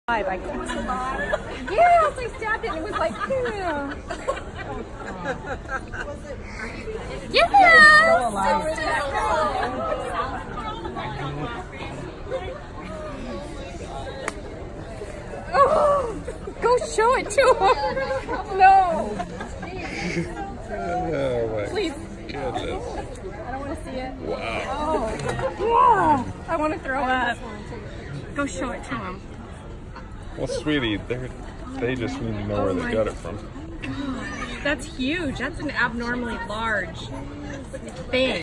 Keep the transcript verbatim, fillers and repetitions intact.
I couldn't survive. Yes, I stabbed it and it was like, yeah. Yes! Oh, go show it to him. No. Oh my Please. goodness. I don't want to see it. Wow. Oh. Yeah. I want to throw up. Go show it to him. Well, sweetie, they they just need to know Oh where they my got it from. God. That's huge. That's an abnormally large thing.